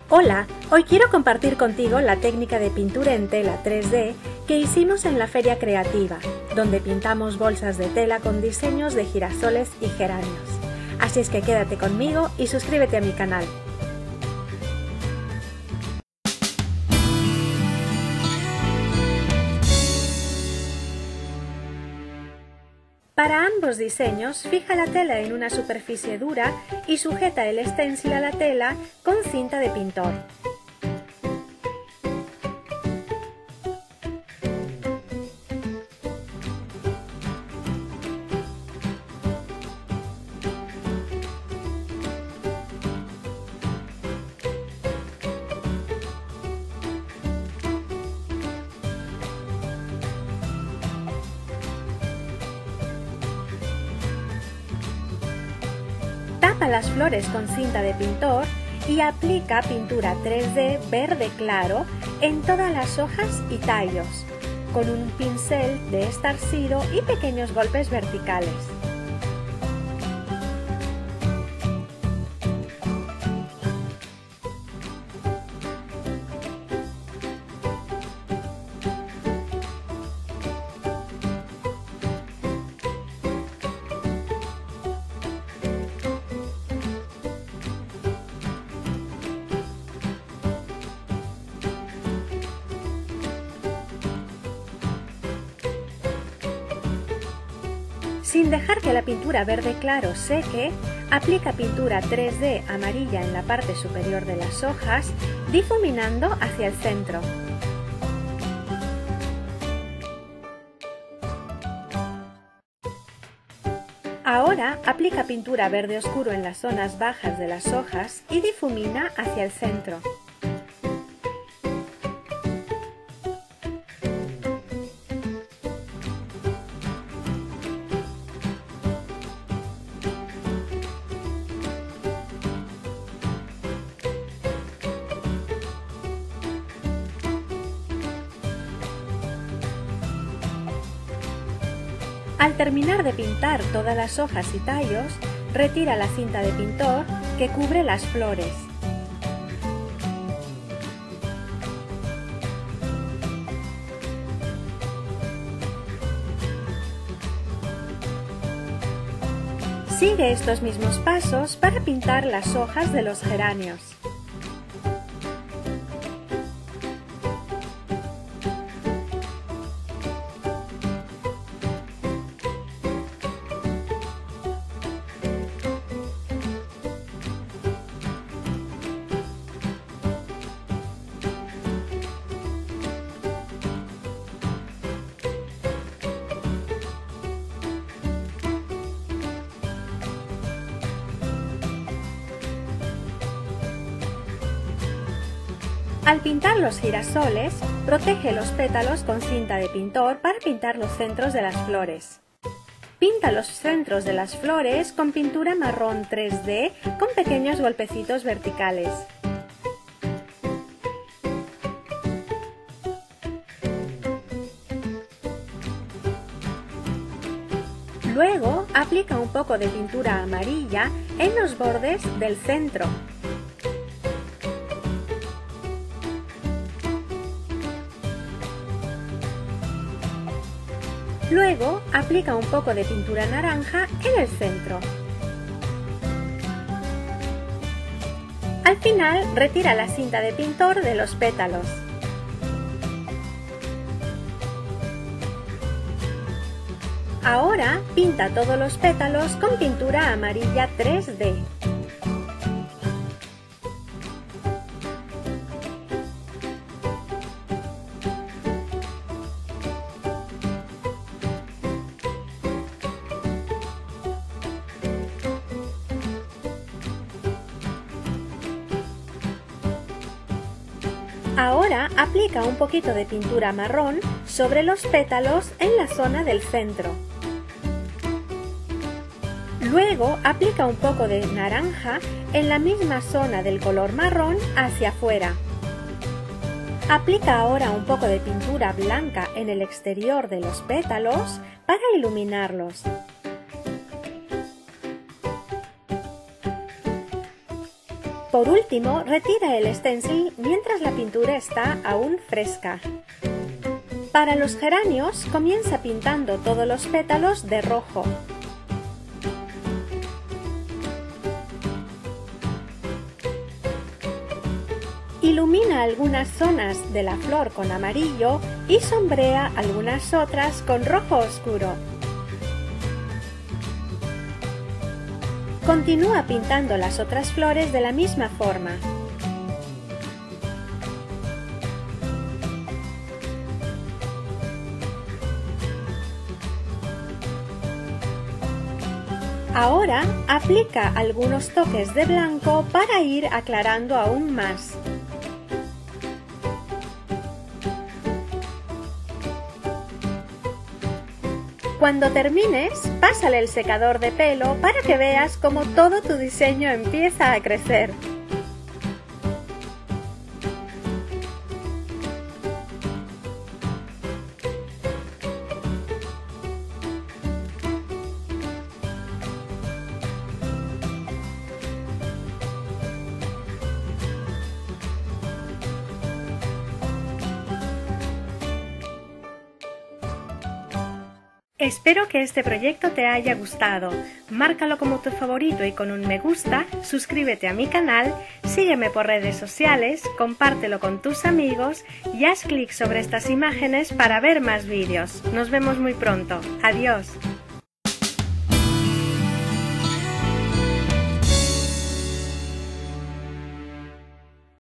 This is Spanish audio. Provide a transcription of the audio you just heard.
Hola, hoy quiero compartir contigo la técnica de pintura en tela 3D que hicimos en la Feria Creativa, donde pintamos bolsas de tela con diseños de girasoles y geranios. Así es que quédate conmigo y suscríbete a mi canal. Para ambos diseños, fija la tela en una superficie dura y sujeta el stencil a la tela con cinta de pintor. Tapa las flores con cinta de pintor y aplica pintura 3D verde claro en todas las hojas y tallos, con un pincel de estarcido y pequeños golpes verticales. Sin dejar que la pintura verde claro seque, aplica pintura 3D amarilla en la parte superior de las hojas, difuminando hacia el centro. Ahora aplica pintura verde oscuro en las zonas bajas de las hojas y difumina hacia el centro. Al terminar de pintar todas las hojas y tallos, retira la cinta de pintor que cubre las flores. Sigue estos mismos pasos para pintar las hojas de los geranios. Al pintar los girasoles, protege los pétalos con cinta de pintor para pintar los centros de las flores. Pinta los centros de las flores con pintura marrón 3D con pequeños golpecitos verticales. Luego, aplica un poco de pintura amarilla en los bordes del centro. Luego, aplica un poco de pintura naranja en el centro. Al final, retira la cinta de pintor de los pétalos. Ahora, pinta todos los pétalos con pintura amarilla 3D. Ahora aplica un poquito de pintura marrón sobre los pétalos en la zona del centro. Luego aplica un poco de naranja en la misma zona del color marrón hacia afuera. Aplica ahora un poco de pintura blanca en el exterior de los pétalos para iluminarlos. Por último, retira el stencil mientras la pintura está aún fresca. Para los geranios, comienza pintando todos los pétalos de rojo. Ilumina algunas zonas de la flor con amarillo y sombrea algunas otras con rojo oscuro. Continúa pintando las otras flores de la misma forma. Ahora aplica algunos toques de blanco para ir aclarando aún más. Cuando termines, pásale el secador de pelo para que veas cómo todo tu diseño empieza a crecer. Espero que este proyecto te haya gustado. Márcalo como tu favorito y con un me gusta, suscríbete a mi canal, sígueme por redes sociales, compártelo con tus amigos y haz clic sobre estas imágenes para ver más vídeos. Nos vemos muy pronto. Adiós.